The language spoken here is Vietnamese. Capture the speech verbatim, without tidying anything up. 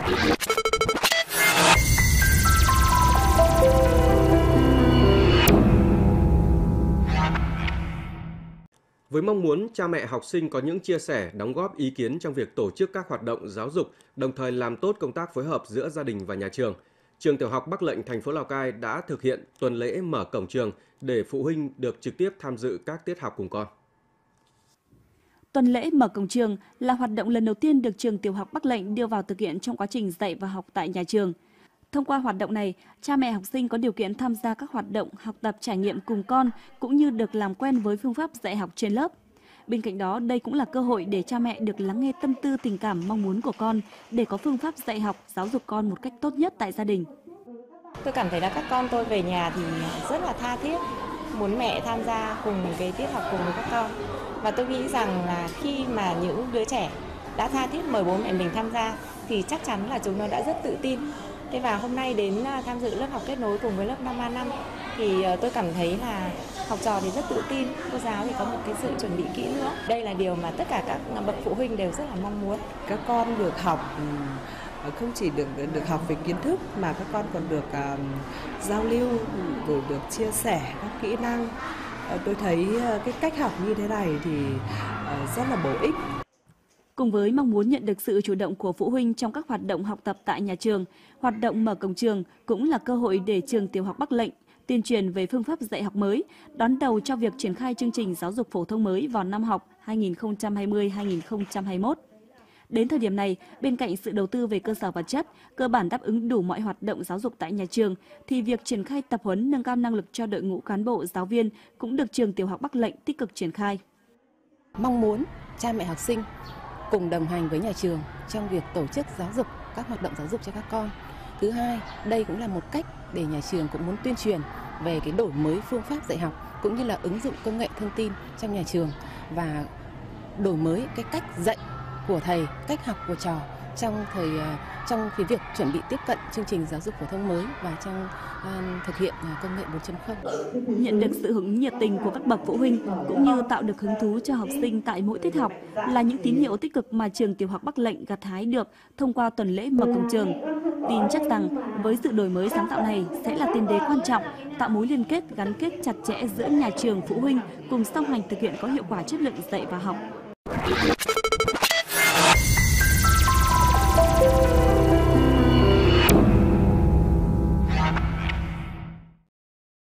Với mong muốn cha mẹ học sinh có những chia sẻ, đóng góp ý kiến trong việc tổ chức các hoạt động giáo dục, đồng thời làm tốt công tác phối hợp giữa gia đình và nhà trường, Trường Tiểu học Bắc Lệnh, thành phố Lào Cai đã thực hiện tuần lễ mở cổng trường để phụ huynh được trực tiếp tham dự các tiết học cùng con. Tuần lễ mở cổng trường là hoạt động lần đầu tiên được Trường Tiểu học Bắc Lệnh đưa vào thực hiện trong quá trình dạy và học tại nhà trường. Thông qua hoạt động này, cha mẹ học sinh có điều kiện tham gia các hoạt động học tập trải nghiệm cùng con cũng như được làm quen với phương pháp dạy học trên lớp. Bên cạnh đó, đây cũng là cơ hội để cha mẹ được lắng nghe tâm tư, tình cảm, mong muốn của con để có phương pháp dạy học, giáo dục con một cách tốt nhất tại gia đình. Tôi cảm thấy là các con tôi về nhà thì rất là tha thiết, muốn mẹ tham gia cùng cái tiết học cùng với các con. Và tôi nghĩ rằng là khi mà những đứa trẻ đã tha thiết mời bố mẹ mình tham gia thì chắc chắn là chúng nó đã rất tự tin. Thế và hôm nay đến tham dự lớp học kết nối cùng với lớp năm A năm thì tôi cảm thấy là học trò thì rất tự tin, cô giáo thì có một cái sự chuẩn bị kỹ nữa. Đây là điều mà tất cả các bậc phụ huynh đều rất là mong muốn. Các con được học không chỉ được được học về kiến thức mà các con còn được uh, giao lưu, rồi được chia sẻ các kỹ năng. Uh, tôi thấy uh, cái cách học như thế này thì uh, rất là bổ ích. Cùng với mong muốn nhận được sự chủ động của phụ huynh trong các hoạt động học tập tại nhà trường, hoạt động mở cổng trường cũng là cơ hội để Trường Tiểu học Bắc Lệnh tuyên truyền về phương pháp dạy học mới, đón đầu cho việc triển khai chương trình giáo dục phổ thông mới vào năm học hai nghìn không trăm hai mươi hai nghìn không trăm hai mươi mốt. Đến thời điểm này, bên cạnh sự đầu tư về cơ sở vật chất, cơ bản đáp ứng đủ mọi hoạt động giáo dục tại nhà trường, thì việc triển khai tập huấn nâng cao năng lực cho đội ngũ cán bộ, giáo viên cũng được Trường Tiểu học Bắc Lệnh tích cực triển khai. Mong muốn cha mẹ học sinh cùng đồng hành với nhà trường trong việc tổ chức giáo dục, các hoạt động giáo dục cho các con. Thứ hai, đây cũng là một cách để nhà trường cũng muốn tuyên truyền về cái đổi mới phương pháp dạy học cũng như là ứng dụng công nghệ thông tin trong nhà trường và đổi mới cái cách dạy của thầy, cách học của trò trong thời trong cái việc chuẩn bị tiếp cận chương trình giáo dục phổ thông mới và trong uh, thực hiện uh, công nghệ bốn chấm không. Nhận được sự hưởng ứng nhiệt tình của các bậc phụ huynh cũng như tạo được hứng thú cho học sinh tại mỗi tiết học là những tín hiệu tích cực mà Trường Tiểu học Bắc Lệnh gặt hái được thông qua tuần lễ mở cổng trường. Tin chắc rằng với sự đổi mới sáng tạo này sẽ là tiền đề quan trọng tạo mối liên kết gắn kết chặt chẽ giữa nhà trường, phụ huynh cùng song hành thực hiện có hiệu quả chất lượng dạy và học.